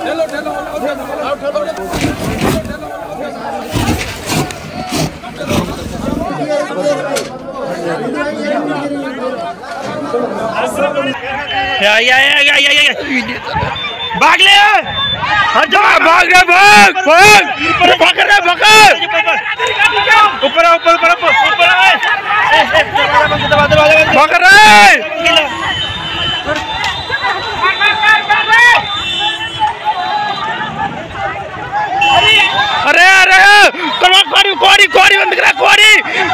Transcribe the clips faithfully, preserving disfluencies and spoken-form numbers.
या या या या या या भाग ले, हट जा, भाग रे, भाग भाग ऊपर भाग रे, भाग ऊपर ऊपर ऊपर ऊपर भाग रे। अरे अरे कोड़ी कोड़ी कोड़ी बंद करा, कोड़ी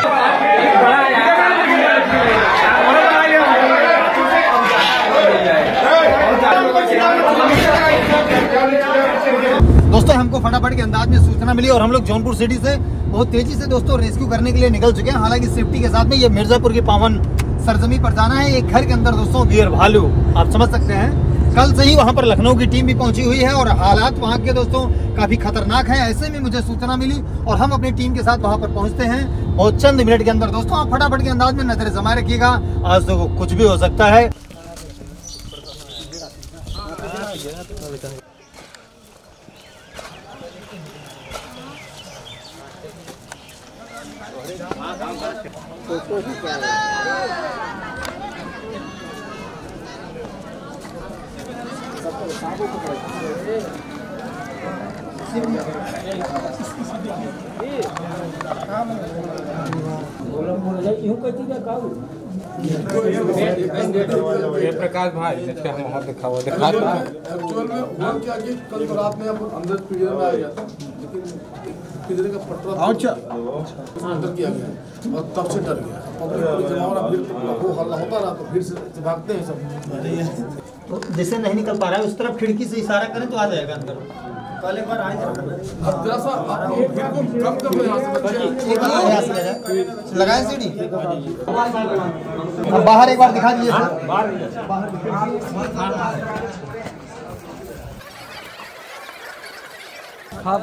दोस्तों हमको फटाफट के अंदाज में सूचना मिली और हम लोग जौनपुर सिटी से बहुत तेजी से दोस्तों रेस्क्यू करने के लिए निकल चुके हैं। हालांकि सेफ्टी के साथ में ये मिर्जापुर की पावन सरजमी पर जाना है। एक घर के अंदर दोस्तों गिर भालू, आप समझ सकते हैं। कल से ही वहां पर लखनऊ की टीम भी पहुंची हुई है और हालात वहां के दोस्तों काफी खतरनाक है। ऐसे में मुझे सूचना मिली और हम अपनी टीम के साथ वहां पर पहुंचते हैं बहुत चंद मिनट के अंदर। दोस्तों आप फटाफट के अंदाज में नजर जमाए रखिएगा, आज तो कुछ भी हो सकता है। प्रकाश भाई हम वहाँ दिखा हुआ दिखा एक्चुअल में हुआ क्या कि कल तो रात में अब अंदर पिंजरे में आ गया था, लेकिन पिंजरे का पटरा अंदर किया गया और तब से डर गया। पब्लिक पूरी जमा हो रहा, फिर वो हल्ला होता रहा तो फिर से भागते हैं सब। तो जैसे नहीं निकल पा रहा है उस तरफ खिड़की से इशारा करें तो आ जाएगा अंदर। पहले बार आए अब जरा सा आप कम कर लो, यहाँ से लगाए सीढ़ी। अब बाहर एक बार दिखा दीजिए सर, बाहर हाँ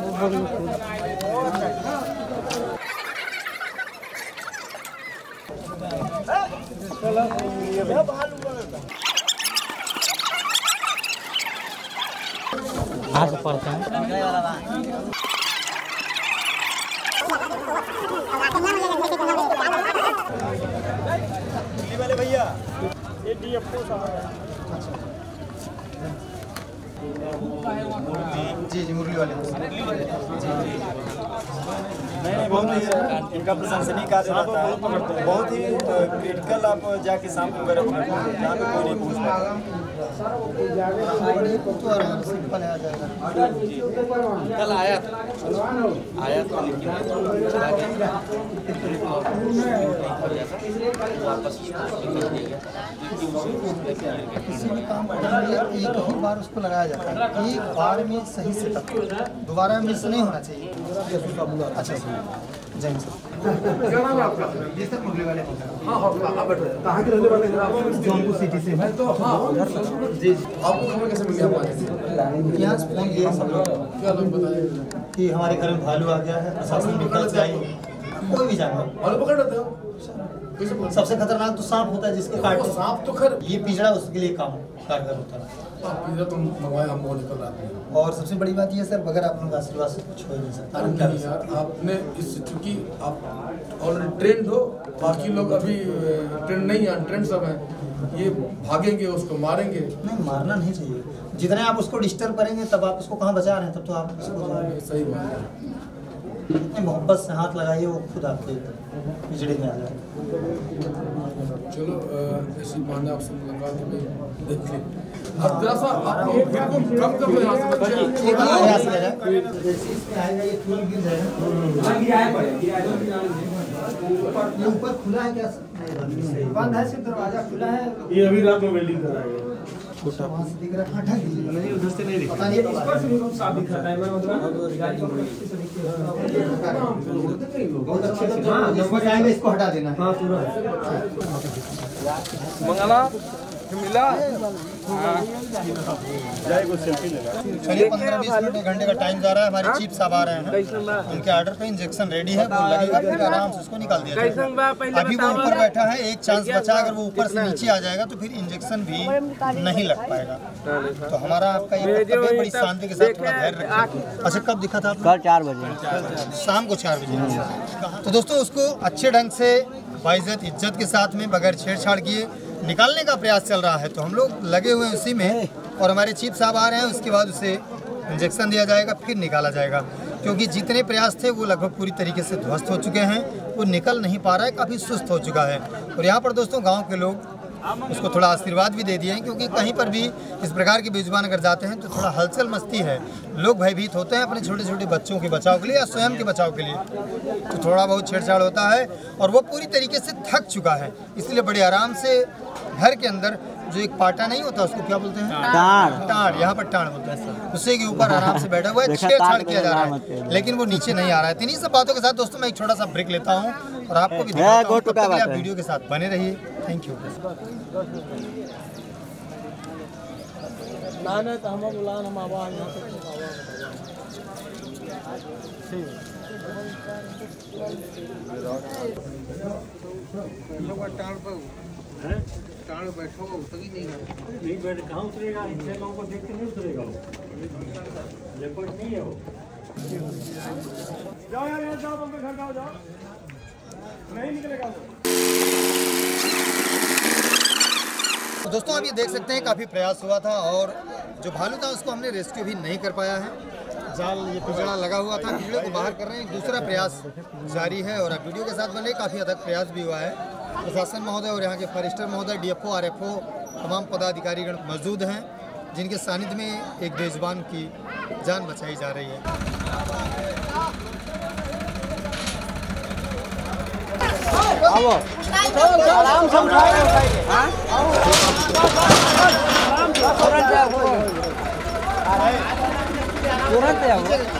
हाथ पड़ता है भैया जी जी मुरली वाले इनका प्रशंसनीय कार्य रहता है, बहुत ही क्रिटिकल। आप जाके शाम को वगैरह जहाँ पे कोई नहीं पूछ पाता तो आराम से निकल आ जाएगा। कल आया था आया था लेकिन वापस किसी भी काम करने के लिए एक ही बार उसको लगाया जाता है, एक बार में सही सेटअप, दोबारा मिस नहीं होना चाहिए। अच्छा सर जय सर। जी सर मुरली वाले कहाँ के रहने वाले हैं? जौनपुर सिटी से है। तो हाँ जी, आपको खबर कैसे मिल गया? यहाँ से फोन किया सब लोग, क्या लोग बताए कि हमारे घर में भालू आ गया है, प्रशासन भी कल से आई, कोई भी जानवर भालू पकड़ लेते हो? सबसे खतरनाक तो सांप होता है जिसके काटने, सांप तो खैर ये पिंजरा उसके लिए काम कारगर होता है। पिंजरा तो मंगवाया हम निकल रहा है। और सबसे बड़ी बात ये सर, बगैर आप लोग आशीर्वाद से कुछ हो ही नहीं सकता। नहीं यार, आपने इस चूंकि आप ऑलरेडी ट्रेंड हो, बाकी लोग अभी ट्रेंड नहीं है, अनट्रेंड सब हैं, ये भागेंगे उसको मारेंगे। नहीं मारना नहीं चाहिए, जितने आप उसको डिस्टर्ब करेंगे तब आप उसको कहाँ बचा रहे हैं, तब तो आप उसको सही बात है। इतनी मोहब्बत से हाथ लगाइए वो खुद आपके पिछड़े में आ जाए। चलो ऐसी बहाने आपसे मुलाकात हो गई, देख ली। अब जरा सा आप बिल्कुल कम कर लो, यहाँ से बच्चे एक बार यहाँ से जाए, जैसे इसमें आएगा ये फूल गिर जाएगा। ये ऊपर खुला है क्या? बंद है, सिर्फ दरवाजा खुला है। ये अभी रात में वेल्डिंग कराएगा। छोटा वहाँ से दिख रहा है, हटा दीजिए। नहीं उधर से नहीं दिखता, पता नहीं ऊपर से भी साफ दिखाता है। मैं मतलब बहुत अच्छे से जब जाएगा इसको हटा देना है। हाँ पूरा मंगला चलिए पंद्रह बीस मिनट एक घंटे का टाइम जा रहा है। हमारे चीफ साहब आ रहे हैं, उनके ऑर्डर पे इंजेक्शन रेडी है, वो लगेगा फिर आराम से उसको निकाल दिया जाएगा। अभी वो ऊपर बैठा है, एक चांस बचा, अगर वो ऊपर से नीचे आ जाएगा तो फिर इंजेक्शन भी नहीं लग पाएगा। तो हमारा आपका ये कर्तव्य बड़ी शांति के साथ थोड़ा धैर्य रखें। अच्छा कब दिखा था? कल चार बजे शाम को चार बजे। तो दोस्तों उसको अच्छे ढंग से बाइज्जत इज्जत के साथ में बगैर छेड़छाड़ किए निकालने का प्रयास चल रहा है। तो हम लोग लगे हुए हैं उसी में, और हमारे चीफ साहब आ रहे हैं, उसके बाद उसे इंजेक्शन दिया जाएगा, फिर निकाला जाएगा। क्योंकि जितने प्रयास थे वो लगभग पूरी तरीके से ध्वस्त हो चुके हैं, वो निकल नहीं पा रहा है, काफ़ी सुस्त हो चुका है। और यहाँ पर दोस्तों गाँव के लोग उसको थोड़ा आशीर्वाद भी दे दिए हैं, क्योंकि कहीं पर भी इस प्रकार की बेजुबान अगर जाते हैं तो थोड़ा हलचल मस्ती है, लोग भयभीत होते हैं अपने छोटे छोटे बच्चों के बचाव के लिए या स्वयं के बचाव के लिए, तो थोड़ा बहुत छेड़छाड़ होता है। और वो पूरी तरीके से थक चुका है, इसलिए बड़े आराम से घर के अंदर जो एक पाटा नहीं होता उसको क्या बोलते हैं? टाड़। टाड़, यहाँ पर टाड़ बोलते हैं, उसी के ऊपर आराम से बैठा हुआ है, छेड़छाड़ किया जा रहा है, लेकिन वो नीचे नहीं आ रहा है। इन्हीं सब बातों के साथ दोस्तों मैं एक छोटा सा ब्रेक लेता हूँ और आपको भी दिखाता हूँ। तब तक आप वीडियो के साथ बने रहिए। Thank you. बैठा होगा उतर ही नहीं नहीं बैठ कहाँ उतरेगा? इतने लोगों को देख के नहीं उतरेगा वो, लेपर्ड नहीं है वो। जाओ यार यार जाओ, बम्बे घर जाओ, जाओ नहीं निकलेगा वो। तो दोस्तों आप ये देख सकते हैं काफ़ी प्रयास हुआ था और जो भालू था उसको हमने रेस्क्यू भी नहीं कर पाया है। जाल ये पिंजड़ा लगा हुआ था, पिंजड़े को बाहर कर रहे हैं, दूसरा प्रयास जारी है और अब वीडियो के साथ बने काफ़ी हद तक प्रयास भी हुआ है। प्रशासन महोदय और यहाँ के फॉरेस्टर महोदय, डीएफओ, आरएफओ, तमाम पदाधिकारीगण मौजूद हैं, जिनके सानिध्य में एक बेजुबान की जान बचाई जा रही है। आराम से उठाएंगे। तुरंत आओ।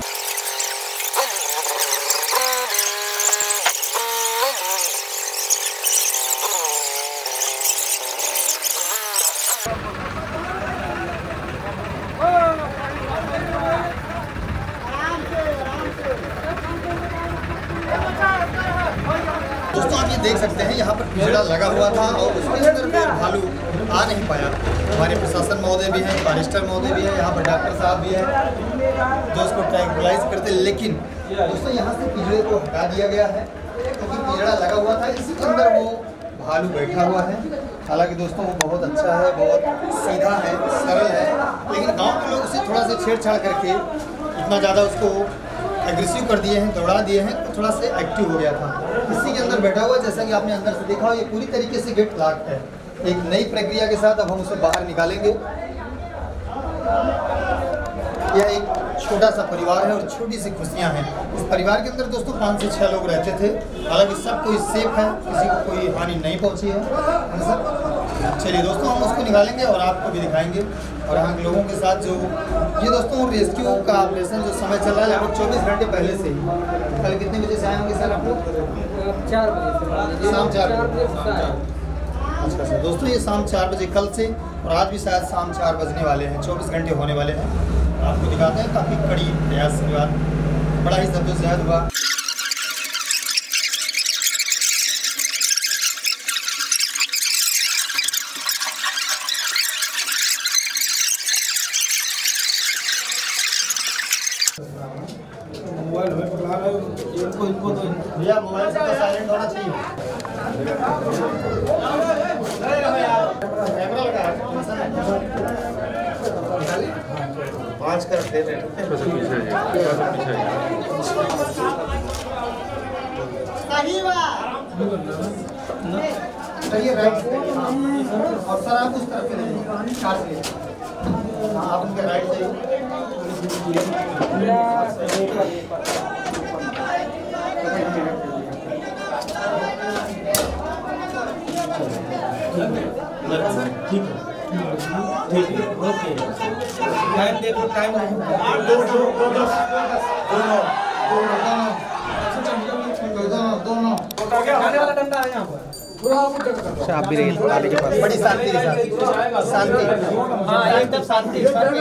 दोस्तों आप ये देख सकते हैं यहाँ पर पिंजड़ा लगा हुआ था और उसके अंदर कोई भालू आ नहीं पाया। हमारे प्रशासन महोदय भी हैं, फॉरेस्टर महोदय भी हैं, यहाँ पर डॉक्टर साहब भी हैं जो उसको ट्रैंकुलाइज करते, लेकिन दोस्तों यहाँ से पिंजड़े को हटा दिया गया है क्योंकि पिंजड़ा लगा हुआ था, इसी के अंदर वो भालू बैठा हुआ है। हालांकि दोस्तों वो बहुत अच्छा है, बहुत सीधा है, सरल है, लेकिन गाँव के लोग उसे थोड़ा सा छेड़छाड़ करके इतना ज़्यादा उसको एग्रेसिव कर दिए हैं, दौड़ा दिए हैं, तो थोड़ा सा एक्टिव हो गया था। इसी के अंदर बैठा हुआ, जैसा कि आपने अंदर से देखा, ये पूरी तरीके से गेट लॉक है। एक नई प्रक्रिया के साथ अब हम उसे बाहर निकालेंगे। यह एक छोटा सा परिवार है और छोटी सी खुशियां हैं। इस परिवार के अंदर दोस्तों पाँच से छः लोग रहते थे, हालांकि सब कोई सेफ है, किसी को कोई हानि नहीं पहुंची है। चलिए दोस्तों हम उसको निकालेंगे और आपको भी दिखाएंगे और हम लोगों के साथ जो ये दोस्तों रेस्क्यू का ऑपरेशन जो समय चल रहा है लगभग चौबीस घंटे पहले से ही। कल कितने बजे से आए होंगे सर आप लोग? चार बजे शाम चार बजे। अच्छा सर, दोस्तों ये शाम चार बजे कल से और आज भी शायद शाम चार बजने वाले हैं, चौबीस घंटे होने वाले हैं। आपको दिखाते हैं काफ़ी कड़ी प्रयास के बाद बड़ा ही जद्दोजहद हुआ। मोबाइल हमें पकड़ा रहे हो, इनको इनको तो भैया मोबाइल से साइलेंट होना चाहिए। कैमरा लगा है, पाँच कर दे रहे चलिए राइट और सर आप उस तरफ से आप उनके राइट जाइए। ठीक है ठीक है ओके। टाइम देखो, टाइम दो दो दो दो दोनों दोनों जाने वाला डंडा है यहाँ पर। अच्छा आप भी रहिए थाली के पास। बड़ी शांति के साथ शांति, हाँ एकदम शांति।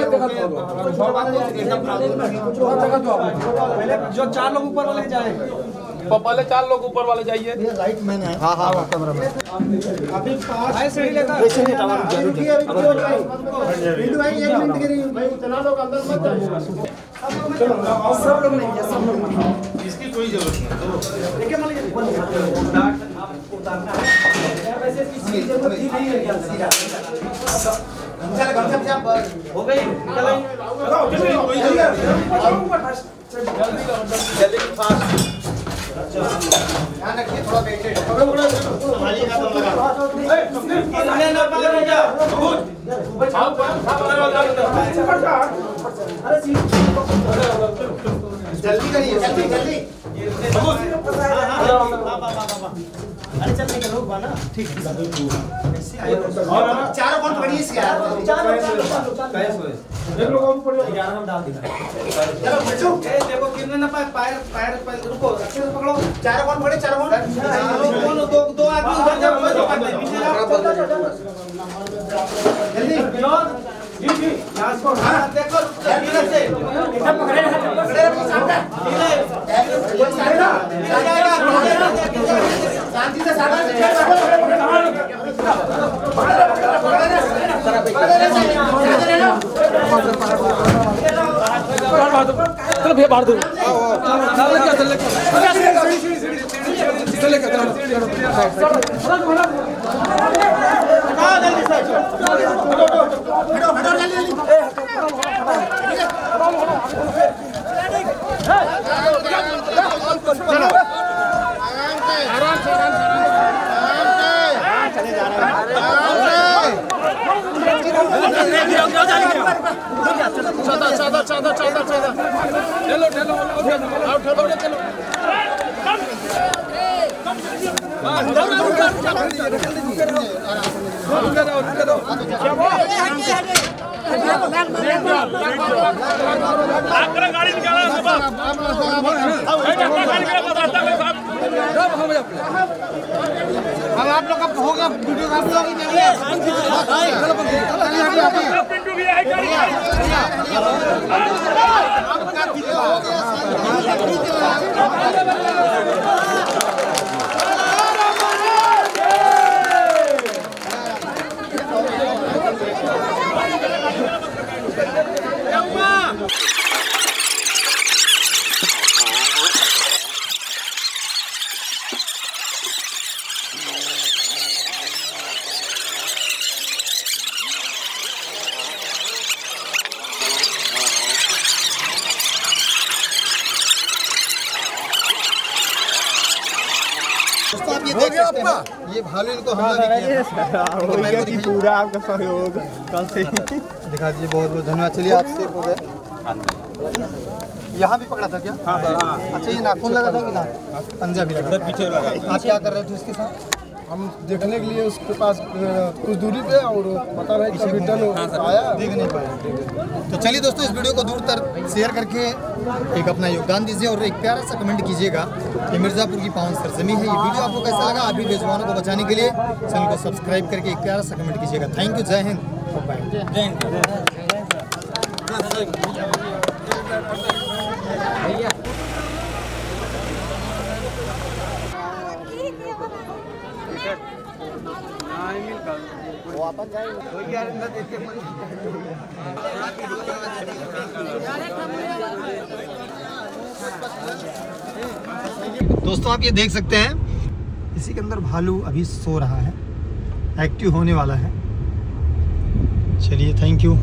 जो चार लोग ऊपर वाले जाए, पहले चार लोग ऊपर वाले जाइए। लाइट मैन है। हाँ हाँ कैमरा में अभी सही लेकर वैसे नहीं टावर रुकिए अभी वीडियो आई एक मिनट के लिए भाई चला लो अंदर मत सब लोग नहीं सब लोग इसकी कोई जरूरत नहीं। देखिए मान लीजिए उतारना है वैसे इसकी जरूरत ही नहीं है क्या सीधा चल गमछा से हो गई चल जल्दी फास्ट ध्यान रखिए थोड़ा वेटेड खाली हाथ लगा ए ना पकड़ जा अरे जल्दी करिए जल्दी जल्दी अरे चल निकल लोग बना ठीक है चारों कौन पकड़िए इसके यार चारों चारों एक लोग और पकड़ो ग्यारह हम डाल दिया चलो बच्चों ए देखो कितने ना पाए पैर पैर पैर रुको अच्छे से पकड़ो चारों कौन पकड़े चारों कौन कौन दो दो आदमी उधर जाओ पीछे जाओ जल्दी विनोद जी जी यहां से हां देखो धीरे से एकदम पकड़े पकड़े शांति कोई जाएगा शांति से साधा चलो भैया बाहर दो। चलो चलो चलो गाड़ी निकाला अब आप लोग का होगा वीडियो आप लोग ही पिंटू भी है दोस्तों आप ये देख सकते हैं ये भालू इनको हमला भी किया पूरा आपका सहयोग कल से दिखा दीजिए। बहुत बहुत धन्यवाद। चलिए आप सेफ हो गए। यहाँ भी पकड़ा था क्या? हाँ सर। अच्छा ये नाखून लगा था कि ना पंजा भी लगा? पीछे लगा। आप क्या कर रहे थे उसके साथ? हम देखने के लिए उसके पास कुछ दूरी पे और पता नहीं कभी टर्न आया देख नहीं पाया। तो चलिए दोस्तों इस वीडियो को दूर तक शेयर करके एक अपना योगदान दीजिए और एक प्यारा सा कमेंट कीजिएगा कि मिर्ज़ापुर की पावन सरजमी है। ये वीडियो आपको कैसा लगा? अभी बेजुबानों को बचाने के लिए चैनल को सब्सक्राइब करके एक प्यारा सा कमेंट कीजिएगा। Thank you. जय हिंद। बाय। वापस जाएंगे कोई अंदर देखे दोस्तों आप ये देख सकते हैं इसी के अंदर भालू अभी सो रहा है, एक्टिव होने वाला है। चलिए थैंक यू।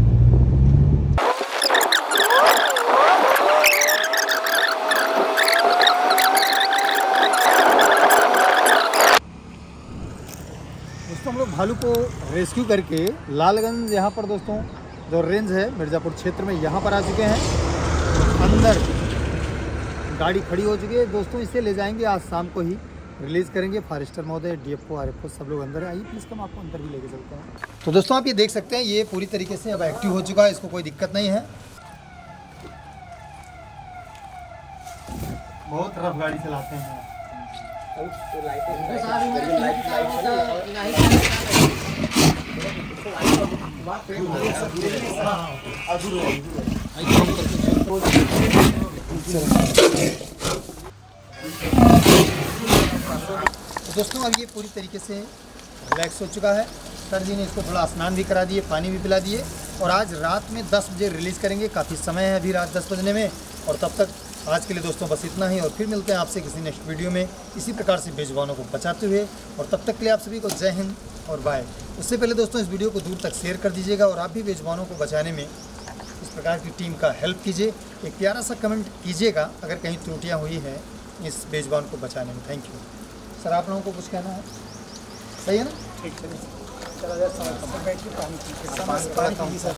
दोस्तों हम लोग भालू को रेस्क्यू करके लालगंज यहाँ पर दोस्तों जो रेंज है मिर्ज़ापुर क्षेत्र में यहाँ पर आ चुके हैं। अंदर गाड़ी खड़ी हो चुकी है दोस्तों। इसे ले जाएंगे आज शाम को ही रिलीज़ करेंगे। फॉरेस्टर महोदय, डीएफओ, आरएफओ सब लोग अंदर आइए प्लीज़ कम आपको अंदर भी लेके चलते हैं। तो दोस्तों आप ये देख सकते हैं ये पूरी तरीके से अब एक्टिव हो चुका है, इसको कोई दिक्कत नहीं है। बहुत रफ गाड़ी चलाते हैं। दोस्तों अब ये पूरी तरीके से रिलैक्स हो चुका है। सर जी ने इसको थोड़ा स्नान भी करा दिए, पानी भी पिला दिए और आज रात में दस बजे रिलीज़ करेंगे। काफ़ी समय है अभी रात दस बजने में। और तब तक आज के लिए दोस्तों बस इतना ही और फिर मिलते हैं आपसे किसी नेक्स्ट वीडियो में इसी प्रकार से बेजुबानों को बचाते हुए। और तब तक के लिए आप सभी को जय हिंद और बाय। उससे पहले दोस्तों इस वीडियो को दूर तक शेयर कर दीजिएगा और आप भी बेजुबानों को बचाने में इस प्रकार की टीम का हेल्प कीजिए। एक प्यारा सा कमेंट कीजिएगा अगर कहीं त्रुटियाँ हुई हैं इस बेजुबान को बचाने में। Thank you sir. आप लोगों को कुछ कहना है? सही है ना? ठीक है, चलो बैठ के पानी